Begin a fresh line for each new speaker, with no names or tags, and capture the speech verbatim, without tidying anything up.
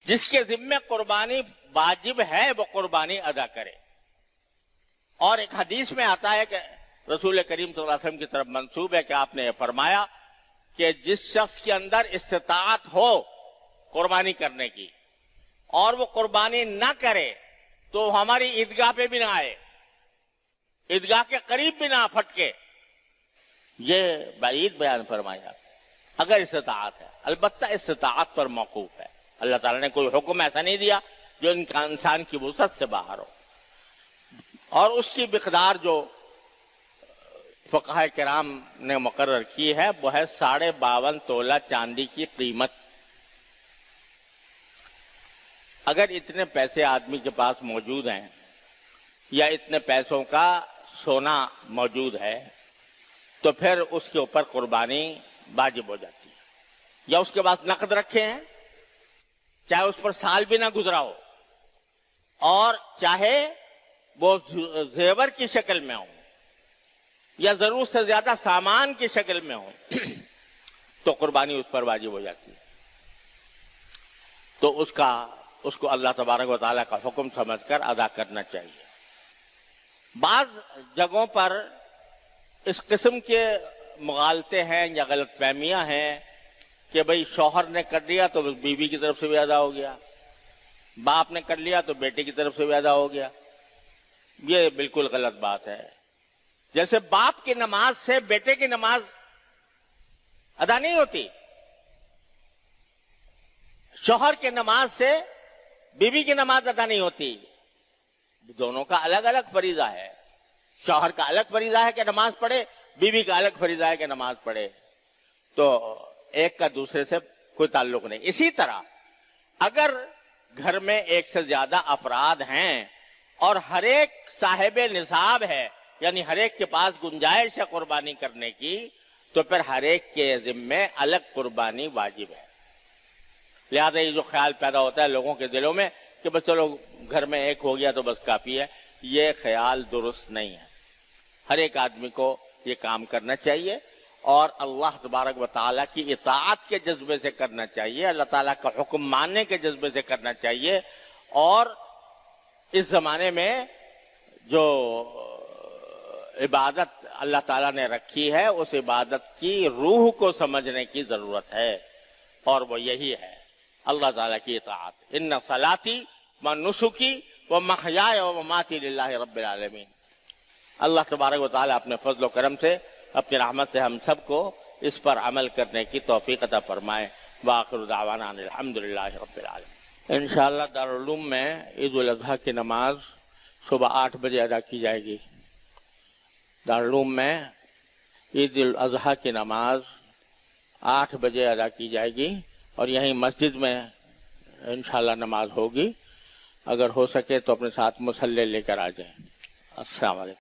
جس کے ذمے قربانی واجب ہے وہ قربانی ادا کرے. اور ایک حدیث میں آتا ہے کہ رسول کریم صلی اللہ علیہ وسلم کی طرف منسوب ہے کہ آپ نے یہ فرمایا کہ جس شخص کے اندر استطاعت ہو قربانی کرنے کی اور وہ قربانی نہ کرے تو ہماری عیدگاہ پہ بھی نہ آئے، عیدگاہ کے قریب بھی نہ پھٹکے. یہ بعید بیان فرمایا اگر استطاعت ہے. البتہ استطاعت پر موقوف ہے. اللہ تعالیٰ نے کوئی حکم ایسا نہیں دیا جو انسان کی وسعت سے باہر ہو. اور اس کی مقدار جو فقہاء کرام نے مقرر کی ہے وہ ہے ساڑھے باون تولہ چاندی کی قیمت. اگر اتنے پیسے آدمی کے پاس موجود ہیں یا اتنے پیسوں کا سونا موجود ہے تو پھر اس کے اوپر قربانی واجب ہو جاتی ہے. یا اس کے پاس نقد رکھے ہیں، چاہے اس پر سال بھی نہ گزرا ہو اور چاہے وہ زیور کی شکل میں ہو یا ضرورت سے زیادہ سامان کی شکل میں ہو تو قربانی اس پر واجب ہو جاتی ہے. تو اس کا اس کو اللہ تبارک و تعالیٰ کا حکم سمجھ کر ادا کرنا چاہیے. بعض جگہوں پر اس قسم کے مغالطے ہیں یا غلط فہمیاں ہیں کہ بھئی شوہر نے کر لیا تو بیوی کی طرف سے بھی ادا ہو گیا، باپ نے کر لیا تو بیٹے کی طرف سے بھی ادا ہو گیا. یہ بالکل غلط بات ہے. جیسے باپ کی نماز سے بیٹے کی نماز ادا نہیں ہوتی، شوہر کی نماز سے بیوی کی نماز ادا نہیں ہوتی. دونوں کا الگ الگ فریضہ ہے. شوہر کا الگ فریضہ ہے کہ نماز پڑھے، بیوی کا الگ فریضہ ہے کہ نماز پڑھے. تو ایک کا دوسرے سے کوئی تعلق نہیں. اسی طرح اگر گھر میں ایک سے زیادہ افراد ہیں اور ہر ایک صاحب نصاب ہے، یعنی ہر ایک کے پاس گنجائش ہے قربانی کرنے کی، تو پھر ہر ایک کے ذمے الگ قربانی واجب ہے. لہذا یہ جو خیال پیدا ہوتا ہے لوگوں کے دلوں میں کہ بس چلو گھر میں ایک ہو گیا تو بس کافی ہے، یہ خیال درست نہیں ہے. ہر ایک آدمی کو یہ کام کرنا چاہیے اور اللہ تبارک و تعالیٰ کی اطاعت کے جذبے سے کرنا چاہیے، اللہ تعالیٰ کا حکم ماننے کے جذبے سے کرنا چاہیے. اور اس زمانے میں جو عبادت اللہ تعالیٰ نے رکھی ہے اس عبادت کی روح کو سمجھنے کی ضرورت ہے، اور وہ یہی ہے اللہ تعالیٰ کی اطاعت. ان صلاتی و نسکی و محیای و مماتی للہ رب العالمین. اللہ تبارک و تعالیٰ اپنے فضل و کرم سے، اپنی رحمت سے ہم سب کو اس پر عمل کرنے کی توفیق عطا فرمائے. وآخر دعوانا ان الحمدللہ رب العالمین. انشاءاللہ دارالعلوم میں عید الاضحیٰ کی نماز صبح آٹھ بجے ادا کی جائے گی. دارالعلوم میں عید الاضحیٰ کی نماز آٹھ بجے ادا کی جائے گی اور یہیں مسجد میں انشاءاللہ نماز ہوگی. اگر ہو سکے تو اپنے ساتھ مصلی لے کر آ جائیں. السلام علیکم.